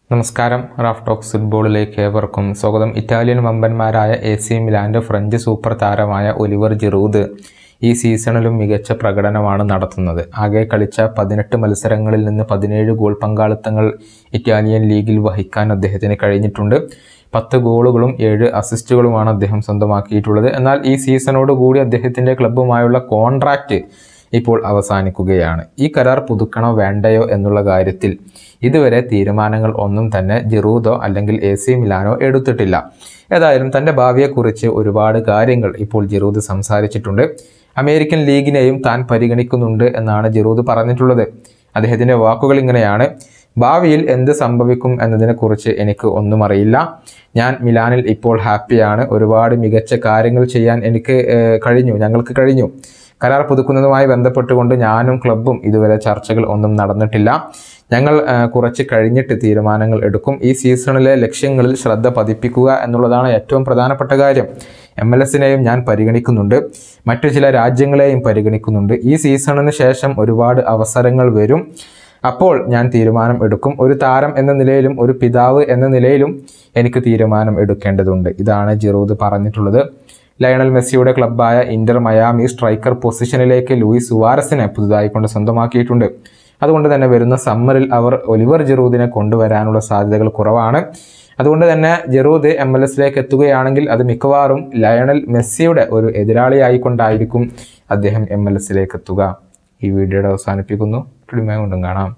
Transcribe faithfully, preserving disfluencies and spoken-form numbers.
നമസ്കാരം. Raf talks ഫുട്ബോളിലേക്ക് ഏവർക്കും സ്വാഗതം. ഇറ്റാലിയൻ വമ്പന്മാരായ എ സി മിലാൻ്റെ ഫ്രഞ്ച് സൂപ്പർ താരമായ ഒലിവർ ജിറൂദ് ഈ സീസണിലും മികച്ച പ്രകടനമാണ് നടത്തുന്നത്. ആകെ കളിച്ച പതിനെട്ട് മത്സരങ്ങളിൽ നിന്ന് പതിനേഴ് ഗോൾ പങ്കാളിത്തങ്ങൾ ഇറ്റാലിയൻ ലീഗിൽ വഹിക്കാൻ അദ്ദേഹത്തിന് കഴിഞ്ഞിട്ടുണ്ട്. പത്ത് ഗോളുകളും ഏഴ് അസിസ്റ്റുകളുമാണ് അദ്ദേഹം സ്വന്തമാക്കിയിട്ടുള്ളത്. എന്നാൽ ഈ സീസണോടുകൂടി അദ്ദേഹത്തിൻ്റെ ക്ലബ്ബുമായുള്ള കോൺട്രാക്റ്റ് ഇപ്പോൾ അവസാനിക്കുകയാണ്. ഈ കരാർ പുതുക്കണോ വേണ്ടയോ എന്നുള്ള കാര്യത്തിൽ ഇതുവരെ തീരുമാനങ്ങൾ ഒന്നും തന്നെ ജിറൂദോ അല്ലെങ്കിൽ എ സി മിലാനോ എടുത്തിട്ടില്ല. ഏതായാലും തൻ്റെ ഭാവിയെക്കുറിച്ച് ഒരുപാട് കാര്യങ്ങൾ ഇപ്പോൾ ജിറൂദ് സംസാരിച്ചിട്ടുണ്ട്. അമേരിക്കൻ ലീഗിനെയും താൻ പരിഗണിക്കുന്നുണ്ട് എന്നാണ് ജിറൂദ് പറഞ്ഞിട്ടുള്ളത്. അദ്ദേഹത്തിൻ്റെ വാക്കുകൾ ഇങ്ങനെയാണ്: ഭാവിയിൽ എന്ത് സംഭവിക്കും എന്നതിനെക്കുറിച്ച് എനിക്ക് ഒന്നും അറിയില്ല. ഞാൻ മിലാനിൽ ഇപ്പോൾ ഹാപ്പിയാണ്. ഒരുപാട് മികച്ച കാര്യങ്ങൾ ചെയ്യാൻ എനിക്ക് കഴിഞ്ഞു ഞങ്ങൾക്ക് കഴിഞ്ഞു കരാർ പുതുക്കുന്നതുമായി ബന്ധപ്പെട്ടുകൊണ്ട് ഞാനും ക്ലബ്ബും ഇതുവരെ ചർച്ചകൾ ഒന്നും നടന്നിട്ടില്ല. ഞങ്ങൾ കുറച്ച് കഴിഞ്ഞിട്ട് തീരുമാനങ്ങൾ എടുക്കും. ഈ സീസണിലെ ലക്ഷ്യങ്ങളിൽ ശ്രദ്ധ പതിപ്പിക്കുക എന്നുള്ളതാണ് ഏറ്റവും പ്രധാനപ്പെട്ട കാര്യം. എം എൽ എസിനെയും ഞാൻ പരിഗണിക്കുന്നുണ്ട്, മറ്റു ചില രാജ്യങ്ങളെയും പരിഗണിക്കുന്നുണ്ട്. ഈ സീസണിന് ശേഷം ഒരുപാട് അവസരങ്ങൾ വരും. അപ്പോൾ ഞാൻ തീരുമാനം എടുക്കും. ഒരു താരം എന്ന നിലയിലും ഒരു പിതാവ് എന്ന നിലയിലും എനിക്ക് തീരുമാനം എടുക്കേണ്ടതുണ്ട്. ഇതാണ് ജിറൂദ് പറഞ്ഞിട്ടുള്ളത്. ലയണൽ മെസ്സിയുടെ ക്ലബ്ബായ ഇന്റർ മയാമി സ്ട്രൈക്കർ പൊസിഷനിലേക്ക് ലൂയിസ് സുവാരസിനെ പുതുതായി കൊണ്ട് സ്വന്തമാക്കിയിട്ടുണ്ട്. അതുകൊണ്ട് തന്നെ വരുന്ന സമ്മറിൽ അവർ ഒലിവർ ജിറൂദിനെ കൊണ്ടുവരാനുള്ള സാധ്യതകൾ കുറവാണ്. അതുകൊണ്ട് തന്നെ ജിറൂദ് എം എൽ എസിലേക്ക് എത്തുകയാണെങ്കിൽ അത് മിക്കവാറും ലയണൽ മെസ്സിയുടെ ഒരു എതിരാളിയായിക്കൊണ്ടായിരിക്കും അദ്ദേഹം എം എൽ എസിലേക്ക് എത്തുക. ഈ വീഡിയോയുടെ അവസാനിപ്പിക്കുന്നു. കൊണ്ടും കാണാം.